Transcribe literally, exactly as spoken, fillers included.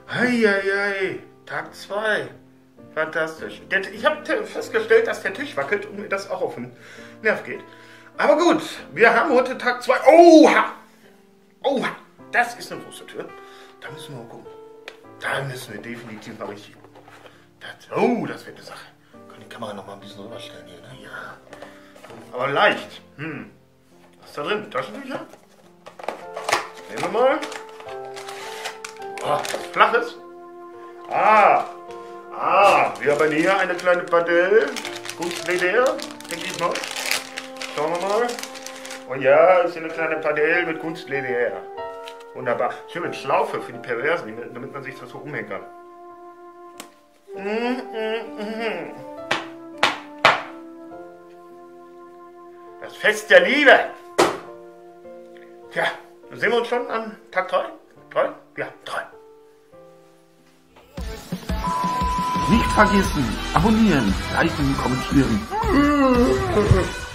Heieiei, Tag zwei. Fantastisch. Der, ich habe festgestellt, dass der Tisch wackelt und mir das auch auf den Nerv geht. Aber gut, wir haben heute Tag zwei. Oha! Oha! Das ist eine große Tür. Da müssen wir mal gucken. Da müssen wir definitiv mal richtig gucken. Das, oh, das wird eine Sache. Wir können die Kamera noch mal ein bisschen rüberstellen hier, ne? Ja. Aber leicht. Hm. Was ist da drin? Taschentücher? Nehmen wir mal. Oh, was Flaches. Ah. Ah, wir haben hier eine kleine Padelle. Kunstleder, denke ich mal. Schauen wir mal. Und ja, ist hier eine kleine Padelle mit Kunstleder. Wunderbar. Schön mit Schlaufe für die Perversen, damit man sich das so umhängen kann. Das Fest der Liebe. Tja, dann sehen wir uns schon am Tag drei. Drei? Ja, drei. Nicht vergessen, abonnieren, liken, kommentieren.